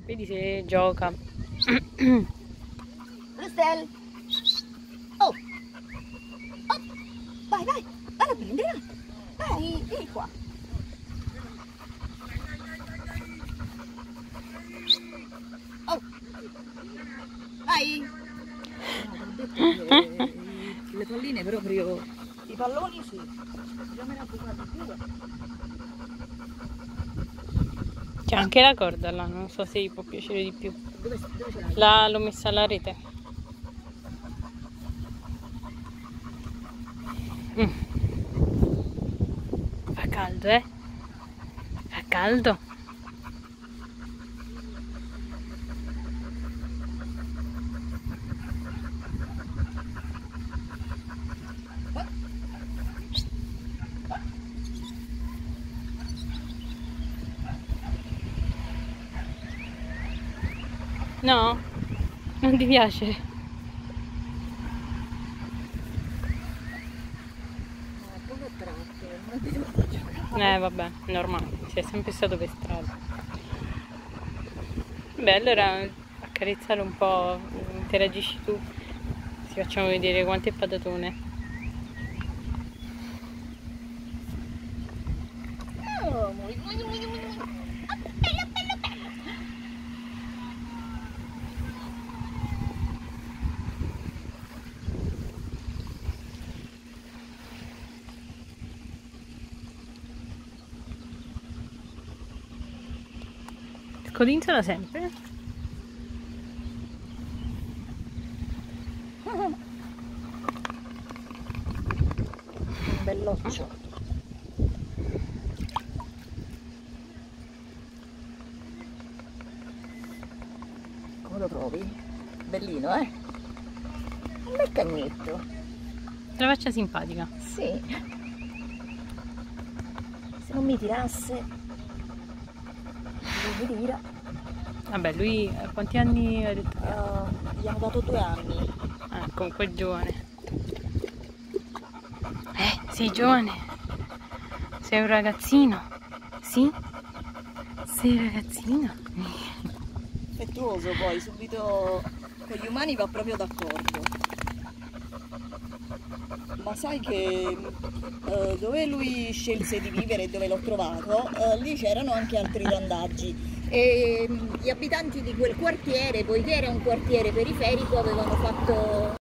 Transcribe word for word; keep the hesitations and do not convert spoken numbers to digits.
Vedi se gioca. Rustel! Oh! Oh! Vai, vai! Vai a prendere! Vai, vieni qua! Oh! Vai! No, ho detto che le palline proprio... I palloni sì. Bisogna abusare di più. C'è anche la corda là, non so se gli può piacere di più. Dove, dove ce l'hai? Là l'ho messa alla rete. Mm. Fa caldo, eh? Fa caldo. No? Non ti piace? No, poco tratto, non abbiamo giocare. Eh vabbè, normale, sei sempre stato per strada. Beh, allora accarezzare un po', interagisci tu, ci facciamo vedere quanto è patatone. Oh, muy, muy, muy, muy, muy. Bello, bello, bello. Scodinzola sempre? Un belloccio. Come lo trovi? Bellino, eh? Un bel cagnetto. La faccia simpatica. Sì. Se non mi tirasse, lui mi tira. Vabbè, lui a quanti anni ha detto? Uh, gli hanno dato due anni. Ah, comunque è giovane. Eh, sei giovane? Sei un ragazzino? Sì? Sei un ragazzino? Affettuoso poi, subito con gli umani va proprio d'accordo. Ma sai che eh, dove lui scelse di vivere e dove l'ho trovato, eh, lì c'erano anche altri randaggi e mh, gli abitanti di quel quartiere, poiché era un quartiere periferico, avevano fatto